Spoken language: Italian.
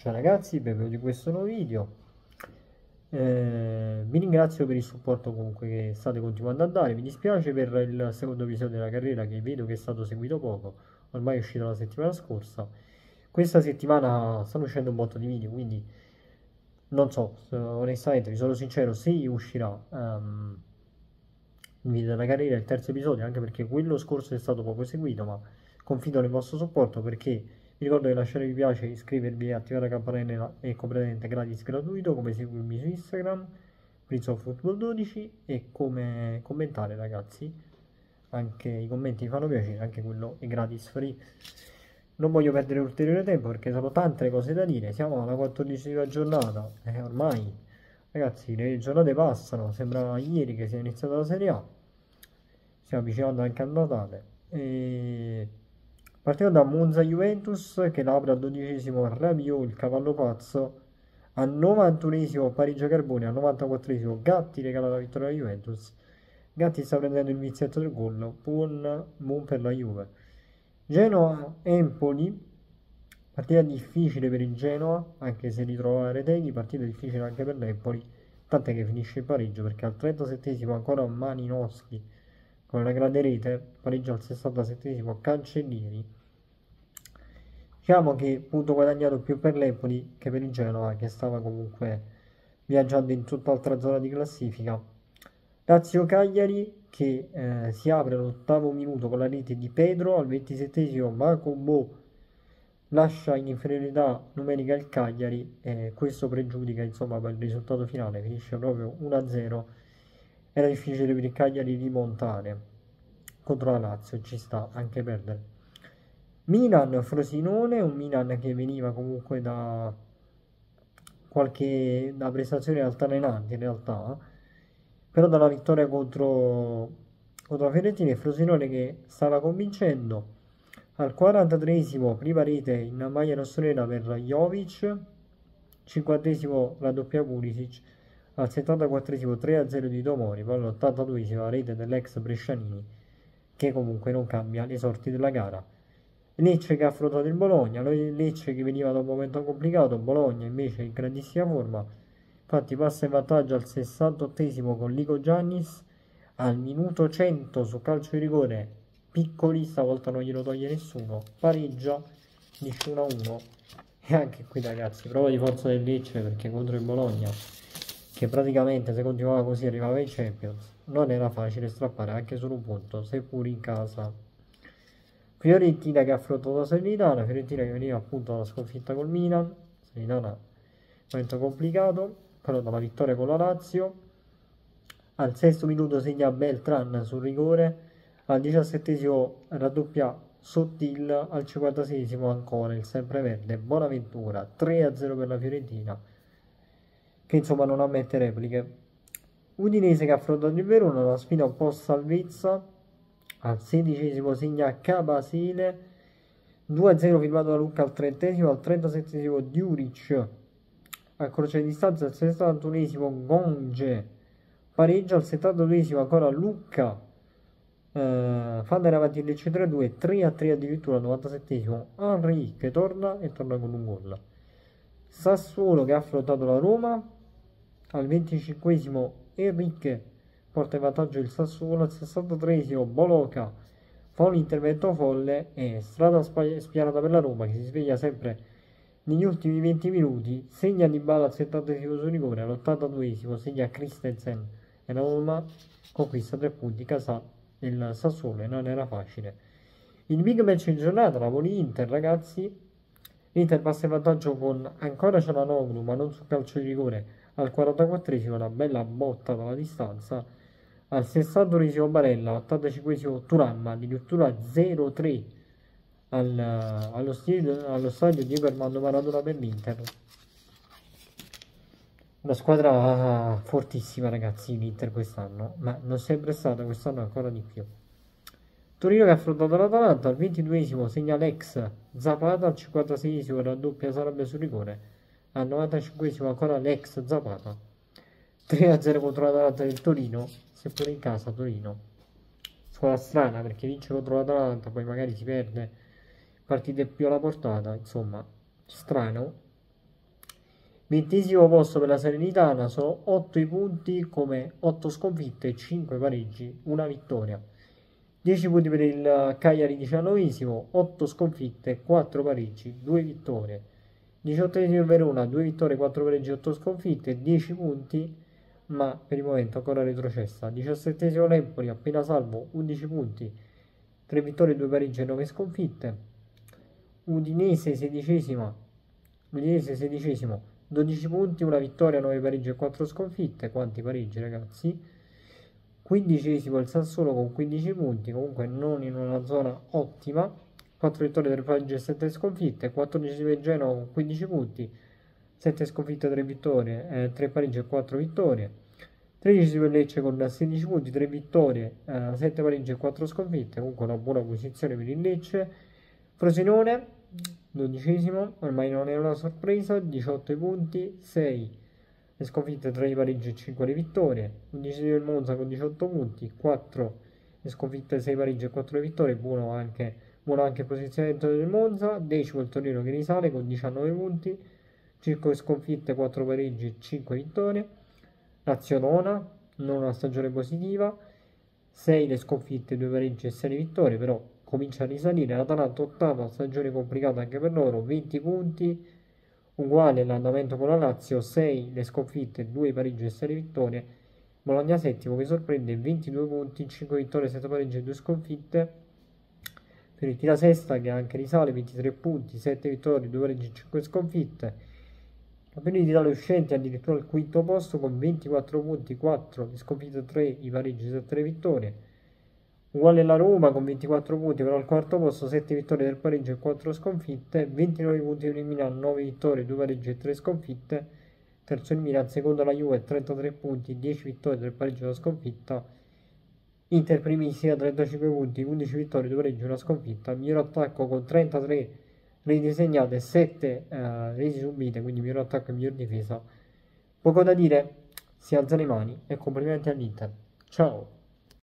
Ciao ragazzi, benvenuti in questo nuovo video. Vi ringrazio per il supporto comunque che state continuando a dare. Mi dispiace per il secondo episodio della carriera che vedo che è stato seguito poco. Ormai è uscito la settimana scorsa. Questa settimana stanno uscendo un botto di video, quindi non so, onestamente, vi sono sincero, se uscirà il video della carriera, il terzo episodio, anche perché quello scorso è stato poco seguito, ma confido nel vostro supporto perché vi ricordo di lasciare mi piace, iscrivervi e attivare la campanella è completamente gratis gratuito, come seguirmi su Instagram, Prince of Football 12 e come commentare ragazzi, anche i commenti mi fanno piacere, anche quello è gratis free. Non voglio perdere ulteriore tempo perché sono tante cose da dire, siamo alla 14ª giornata e ormai ragazzi le giornate passano, sembra ieri che sia iniziata la Serie A, stiamo avvicinando anche al Natale. E partiamo da Monza Juventus che apre al 12esimo Rabiot, il cavallo pazzo, al 91esimo Parigi Carbone, al 94esimo Gatti regala la vittoria alla Juventus. Gatti sta prendendo il vizietto del gol, buon per la Juve. Genoa-Empoli, partita difficile per il Genoa, anche se ritrova Retegui, partita difficile anche per l'Empoli, tant'è che finisce in pareggio perché al 37esimo ancora Malinowski con una grande rete, pareggio al 67esimo Cancellieri. Diciamo che punto guadagnato più per l'Empoli che per il Genoa, che stava comunque viaggiando in tutt'altra zona di classifica. Lazio Cagliari che si apre all'8° minuto con la rete di Pedro, al 27esimo Macobo lascia in inferiorità numerica il Cagliari e questo pregiudica insomma per il risultato finale, finisce proprio 1-0. Era difficile per il Cagliari rimontare contro la Lazio, ci sta anche perdere. Milan-Frosinone, un Milan che veniva comunque da prestazioni altalenanti in realtà, però dalla vittoria contro la Fiorentina e Frosinone che stava convincendo. Al 43esimo prima rete in maglia rossonera per Jovic, 50esimo raddoppia Pulisic, al 74esimo 3-0 di Tomori, poi all'82esimo la rete dell'ex Brescianini che comunque non cambia le sorti della gara. Lecce che ha affrontato il Bologna, Lecce che veniva da un momento complicato, Bologna invece in grandissima forma, infatti passa in vantaggio al 68esimo con Lico Giannis, al minuto 100 su calcio di rigore, piccoli, stavolta non glielo toglie nessuno, pareggia, finisce 1-1 e anche qui ragazzi, prova di forza del Lecce perché contro il Bologna, che praticamente se continuava così arrivava in Champions, non era facile strappare anche solo un punto, seppur in casa. Fiorentina che ha affrontato la Salernitana, Fiorentina che veniva appunto dalla sconfitta col Milan, Salernitana momento complicato, però dalla vittoria con la Lazio. Al 6° minuto segna Beltran sul rigore, al 17esimo raddoppia Sottil, al 56esimo ancora il sempreverde Bonaventura, 3-0 per la Fiorentina, che insomma non ammette repliche. Udinese che ha affrontato il Verona, una sfida un po' salvezza, al 16esimo segna Cabasele, 2-0 firmato da Lucca al 30esimo, al 37esimo Djuric, a croce di distanza al 61esimo Gonge, pareggio al 72esimo ancora Lucca, fa andare avanti il Lecce 3-2, 3-3 addirittura al 97esimo Henry che torna e torna con un gol. Sassuolo che ha affrontato la Roma, al 25esimo Enrique porta in vantaggio il Sassuolo, al 63esimo Boloca fa un intervento folle e strada spianata per la Roma che si sveglia sempre negli ultimi 20 minuti, segna Di Bala al 70esimo su rigore, all'82esimo segna Christensen e la Roma conquista 3 punti, casa del Sassuolo e non era facile. Il big match in giornata, Napoli-Inter ragazzi, l'Inter passa in vantaggio con ancora Cialanoglu ma non sul calcio di rigore, al 44esimo una bella botta dalla distanza, al 61esimo Barella, al 85esimo Thuram, addirittura 0-3 allo stadio Diego Armando Maradona per l'Inter. Una squadra fortissima ragazzi l'Inter quest'anno, ma non sempre stata, quest'anno ancora di più. Torino che ha affrontato l'Atalanta, al 22esimo segna l'ex Zapata, al 56esimo raddoppia Sarabia sul rigore, al 95esimo ancora l'ex Zapata. 3-0 contro l'Atalanta del Torino, seppure in casa Torino. Squadra strana perché vince contro l'Atalanta, poi magari si perde partite più alla portata, insomma, strano. 20° posto per la Salernitana, sono 8 i punti come 8 sconfitte, 5 pareggi, una vittoria. 10 punti per il Cagliari 19°, 8 sconfitte, 4 pareggi, 2 vittorie. 18° il Verona, 2 vittorie, 4 pareggi, 8 sconfitte, 10 punti, ma per il momento ancora retrocessa. 17° l'Empoli, appena salvo, 11 punti, 3 vittorie, 2 pareggi e 9 sconfitte. Udinese 16°, 12 punti, 1 vittoria, 9 pareggi e 4 sconfitte. Quanti pareggi, ragazzi? 15° il Sassuolo con 15 punti, comunque non in una zona ottima. 4 vittorie, 3 pareggi e 7 sconfitte. 14° il Genoa con 15 punti, 7 sconfitte, 3 vittorie, 3 pareggi e 4 vittorie. 13° il Lecce con 16 punti, 3 vittorie, 7 pareggi e 4 sconfitte, comunque una buona posizione per il Lecce. Frosinone, 12°, ormai non è una sorpresa, 18 punti, 6 le sconfitte, 3 pareggi e 5 le vittorie. 11° il Monza con 18 punti, 4 le sconfitte, 6 pareggi e 4 le vittorie, buono anche il posizionamento del Monza. 10° il Torino che risale con 19 punti, 5 sconfitte, 4 pareggi, 5 vittorie. Lazio nona, non una stagione positiva, 6 le sconfitte, 2 pareggi e 6 le vittorie, però comincia a risalire. L'Atalanta ottava, stagione complicata anche per loro, 20 punti, uguale l'andamento con la Lazio, 6 le sconfitte, 2 pareggi e 6 le vittorie. Bologna settimo che sorprende, 22 punti, 5 vittorie, 7 pareggi e 2 sconfitte. Fiorentina sesta che anche risale, 23 punti, 7 vittorie, 2 pareggi e 5 sconfitte. Campioni d'Italia uscenti addirittura al quinto posto con 24 punti, 4 le sconfitte, 3 i pareggi, 7 le vittorie. Uguale la Roma con 24 punti, però al quarto posto, 7 vittorie, 3 pareggi e 4 sconfitte. 29 punti per il Milan, 9 vittorie, 2 pareggi e 3 sconfitte. Terzo il Milan, secondo la Juve, 33 punti, 10 vittorie, 3 pareggi e 1 sconfitta. Inter primissima, 35 punti, 11 vittorie, 2 pareggi e 1 sconfitta. Miglior attacco con 33 reti segnate e 7 reti subite, quindi miglior attacco e miglior difesa. Poco da dire, si alzano le mani e complimenti all'Inter. Ciao!